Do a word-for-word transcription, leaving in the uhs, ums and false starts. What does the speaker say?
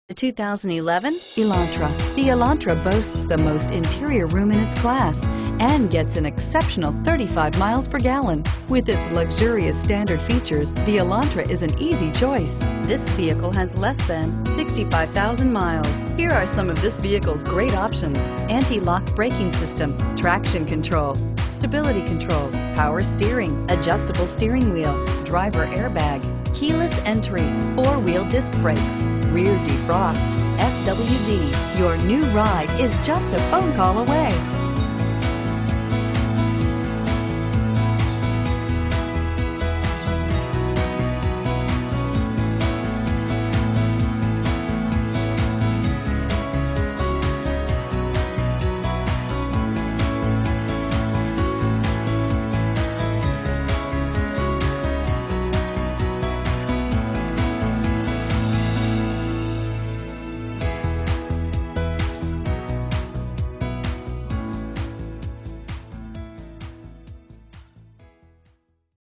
The two thousand eleven Elantra. The Elantra boasts the most interior room in its class and gets an exceptional thirty-five miles per gallon. With its luxurious standard features, the Elantra is an easy choice. This vehicle has less than sixty-five thousand miles. Here are some of this vehicle's great options: anti-lock braking system, traction control, stability control, power steering, adjustable steering wheel, driver airbag, keyless entry, four-wheel disc brakes, rear defrost, F W D. Your new ride is just a phone call away.